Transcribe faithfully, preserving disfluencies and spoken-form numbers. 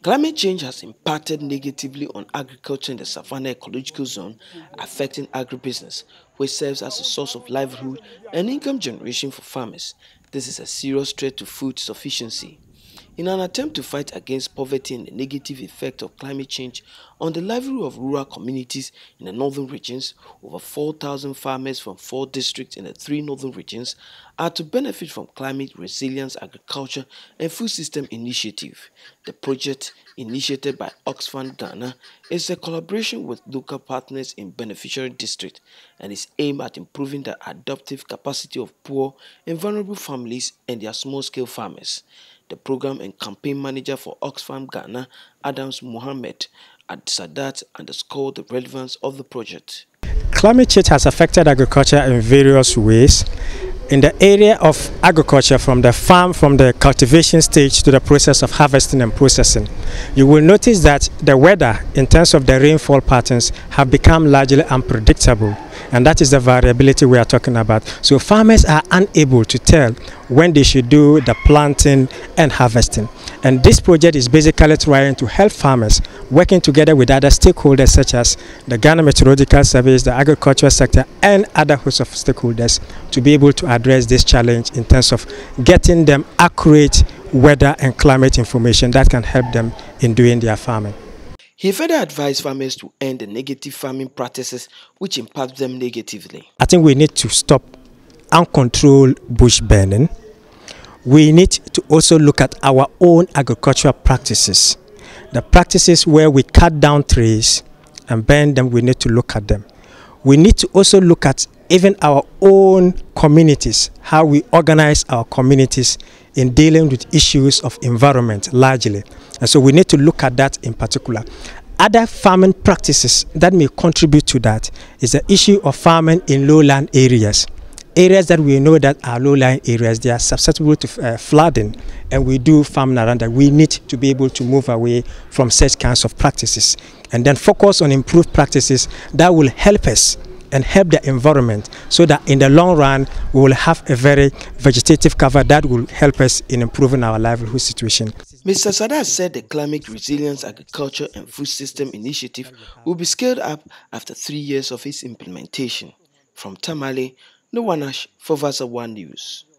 Climate change has impacted negatively on agriculture in the Savanna Ecological Zone, affecting agribusiness, which serves as a source of livelihood and income generation for farmers. This is a serious threat to food sufficiency. In an attempt to fight against poverty and the negative effect of climate change on the livelihood of rural communities in the northern regions, over four thousand farmers from four districts in the three northern regions are to benefit from Climate Resilience Agriculture and Food System Initiative. The project, initiated by Oxfam Ghana, is a collaboration with local partners in beneficiary districts and is aimed at improving the adaptive capacity of poor and vulnerable families and their small-scale farmers. The program and campaign manager for Oxfam Ghana, Adams Mohammed at Sadat, underscored the relevance of the project. Climate change has affected agriculture in various ways. In the area of agriculture, from the farm, from the cultivation stage to the process of harvesting and processing, you will notice that the weather, in terms of the rainfall patterns, have become largely unpredictable. And that is the variability we are talking about. So farmers are unable to tell when they should do the planting and harvesting. And this project is basically trying to help farmers, working together with other stakeholders such as the Ghana Meteorological Service, the agricultural sector, and other hosts of stakeholders to be able to address this challenge in terms of getting them accurate weather and climate information that can help them in doing their farming. He further advised farmers to end the negative farming practices which impact them negatively. I think we need to stop uncontrolled bush burning. We need to also look at our own agricultural practices. The practices where we cut down trees and burn them, we need to look at them. We need to also look at even our own communities, how we organize our communities in dealing with issues of environment largely. And so we need to look at that in particular. Other farming practices that may contribute to that is the issue of farming in lowland areas. Areas that we know that are low-lying areas, they are susceptible to uh, flooding, and we do farming around that. We need to be able to move away from such kinds of practices and then focus on improved practices that will help us and help the environment, so that in the long run we will have a very vegetative cover that will help us in improving our livelihood situation. Mister Sadat said the Climate Resilience Agriculture and Food System Initiative will be scaled up after three years of its implementation. From Tamale, Nwanash for Vasa One News.